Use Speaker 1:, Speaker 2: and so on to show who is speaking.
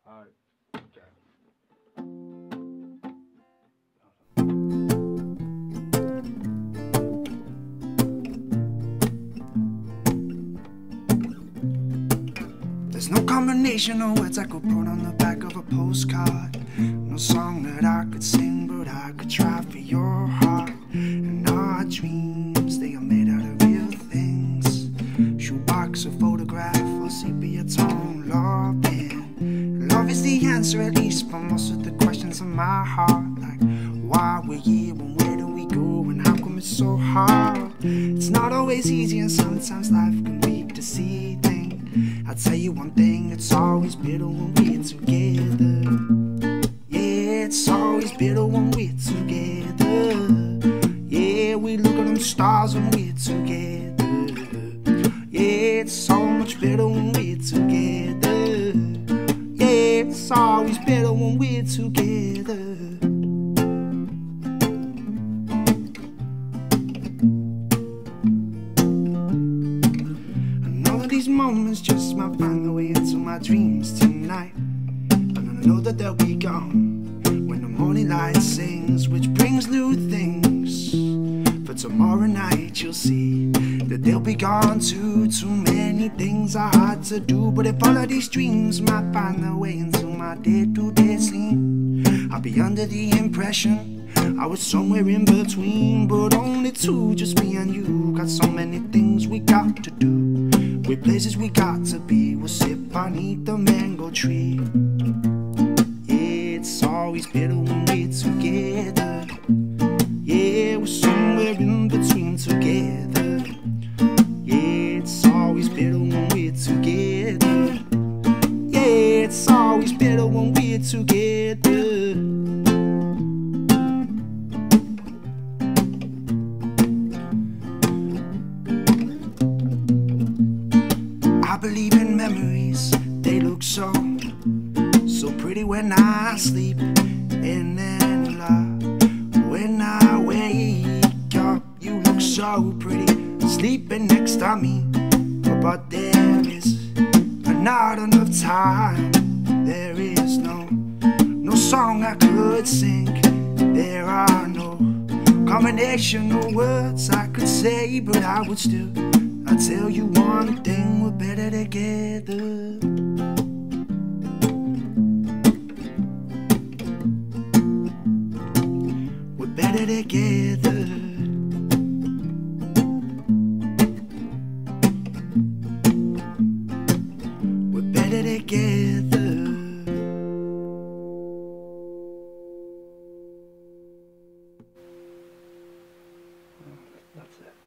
Speaker 1: Alright. Okay.
Speaker 2: There's no combination of words I could put on the back of a postcard. No song that I could sing, but I could try for your heart. And our dreams, they are made out of real things. Shoebox, a photograph, or sepia tone loving. Love is the answer, at least for most of the questions in my heart. Like, why we're here and where do we go and how come it's so hard? It's not always easy and sometimes life can be deceiving. I'll tell you one thing, it's always bitter when we're together. Yeah, it's always bitter when we're together. Yeah, we look at them stars when we're together. Yeah, it's so much better when we're together. Yeah, it's always better when we're together. These moments just might find their way into my dreams tonight. And I know that they'll be gone when the morning light sings, which brings new things. For tomorrow night you'll see that they'll be gone too. Too many things are hard to do, but if all of these dreams might find their way into my day-to-day scene, I'll be under the impression I was somewhere in between, but only two, just me and you. Got so many things we got to do, with places we got to be. We'll sit beneath the mango tree. Yeah, it's always better when we're together. Yeah, we're somewhere in between together. Yeah, it's always better when we're together. Yeah, it's always better when we're together. I believe in memories, they look so pretty when I sleep. And then when I wake up, you look so pretty sleeping next to me. But there is not enough time. There is no song I could sing. There are no combination of words I could say, but I would still, I'll tell you one thing, we're better together. We're better together. We're better together. That's it.